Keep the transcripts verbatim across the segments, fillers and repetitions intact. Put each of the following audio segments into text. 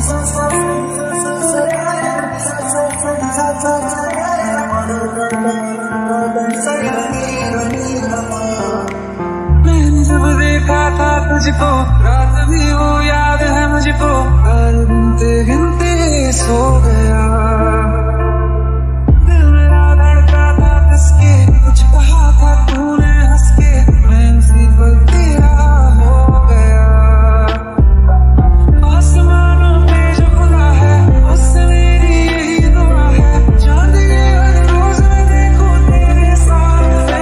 मैंने जब देखा था तुझको, रात भी वो याद है मुझको, हर गिनते गिनते सो गया। दिल मेरा धड़का था किसके, कुछ कहा था तूने हंस के, मैं उसी पर तेरा हो गया। आसमानों पे जो खुदा है, उससे मेरी यही दुआ है, चांद ये हर रोज मैं देखूं तेरे सामने।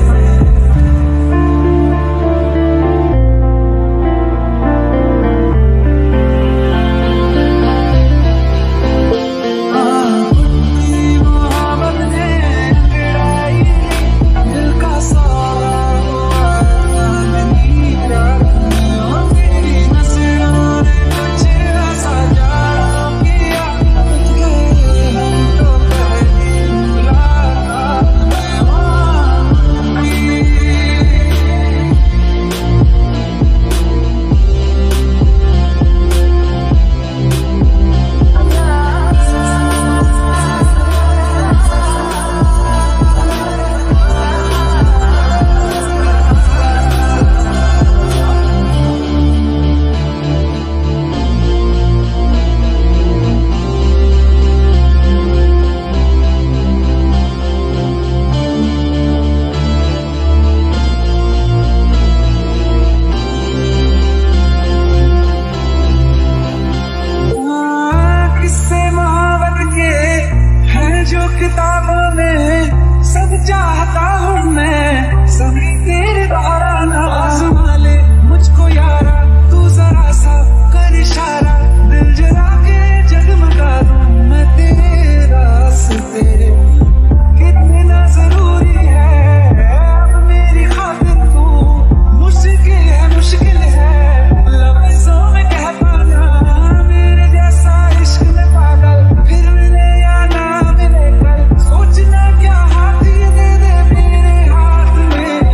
किताबों में सब चाहता हूँ मैं, सभी तेरे द्वारा ना आजमा ले मुझको यारा, तू जरा सा कर इशारा, दिल जला के जगमगा दूँ मैं तेरे रास्ते। कितना जरूरी है अब मेरी खातिर तू, मुश्किल है मुश्किल है लफ्जों में कह पाना, मेरे जैसा इश्क में पागल फिर मिले या ना मिले कल, सोचना क्या हाथ ये दे दे मेरे हाथ में।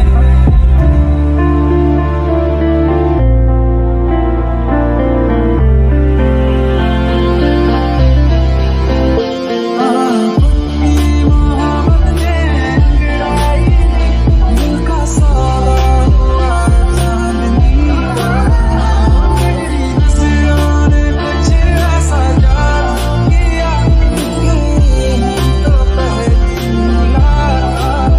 मोहब्बत ने अंगड़ाई दिल का साला हुआ चांदनी रात, तेरी नजरों ने कुछ ऐसा जादू किया, तो पहली मुलाकात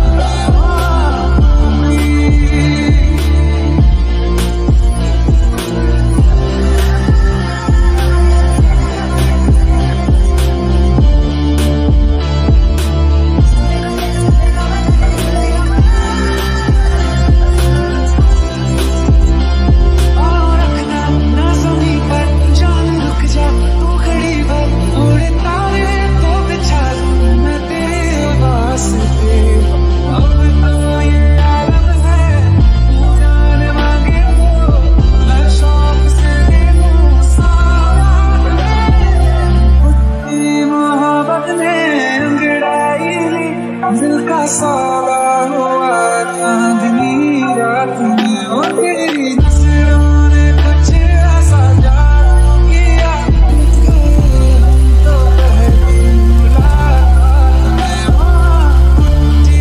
और रखना ना ज़मीं पर जान, रुक जा तू खड़ी भर, उड़े तारे तो बिछा दूँ मैं तेरे वास्ते। अब तो ये आलम है तू जान मांगे तो मैं शौक से दे दूँ सारा तेरी मोहब्बत ने अंगड़ाई ली दिल का साला हुआ चांदनी रात में, ओ तेरी नजरों ने कुछ ऐसा जादू किया, तो पहली मुलाकात में हाँ जी।